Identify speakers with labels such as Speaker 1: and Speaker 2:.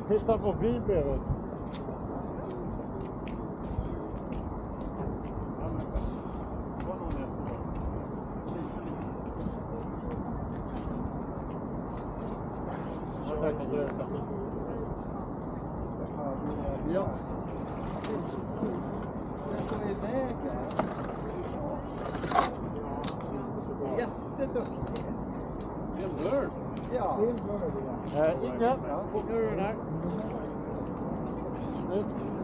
Speaker 1: Titta på bibeln. Ja.
Speaker 2: Den som är iväg där. Jätteduktig.
Speaker 1: En lörd.
Speaker 2: Ja.
Speaker 1: Inga. Nu är det där.